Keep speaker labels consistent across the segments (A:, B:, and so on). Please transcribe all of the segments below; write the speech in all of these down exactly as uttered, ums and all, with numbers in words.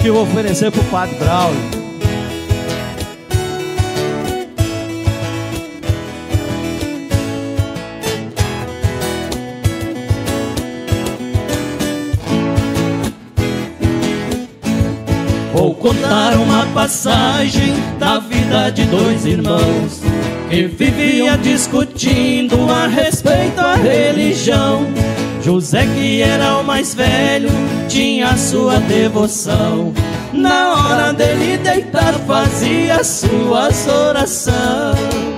A: aqui eu vou oferecer pro Padre Braulio.
B: Vou contar uma passagem da vida de dois irmãos que vivia discutindo a respeito à religião. José, que era o mais velho, tinha sua devoção. Na hora dele deitar fazia suas orações.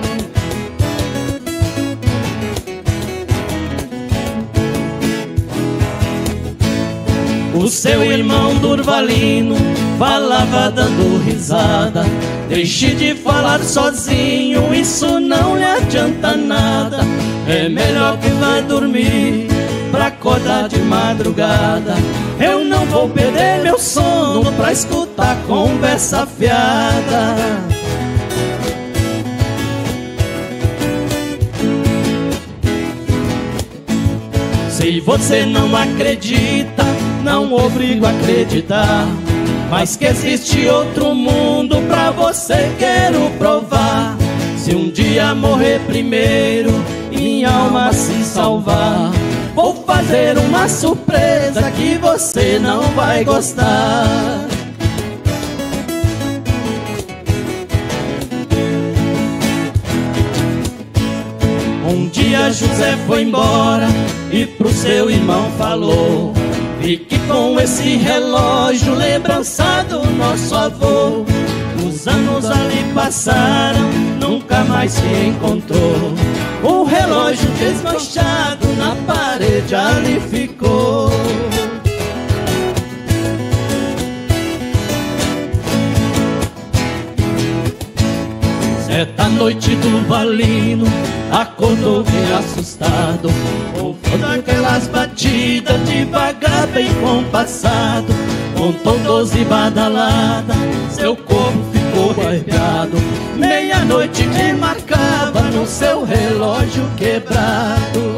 B: O seu irmão Durvalino falava dando risada: deixe de falar sozinho, isso não lhe adianta nada. É melhor que vá dormir pra acordar de madrugada. Eu não vou perder meu sono pra escutar conversa fiada. Se você não acredita, não obrigo a acreditar, mas que existe outro mundo pra você quero provar. Se um dia morrer primeiro, minha alma se salvar, vou fazer uma surpresa que você não vai gostar. Um dia José foi embora e pro seu irmão falou: fique com esse relógio, lembrança do nosso avô. Os anos ali passaram, nunca mais se encontrou. O relógio desmanchado na parede ali ficou. Certa noite Durvalino acordou bem assustado, ouvindo aquelas batidas devagar, bem compassado. Contou doze badaladas, seu corpo ficou arrepiado. Meia-noite que marcava no seu relógio quebrado.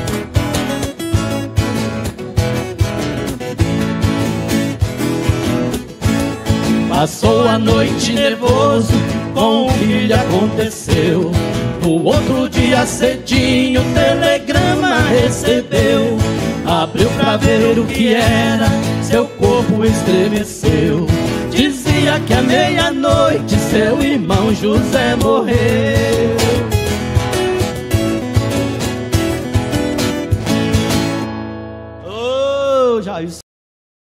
B: Passou a noite nervoso com o que lhe aconteceu. No outro dia cedinho o telegrama recebeu. Abriu pra ver o que era, seu corpo estremeceu. Dizia que à meia-noite seu irmão José morreu.
A: Ô, Jair.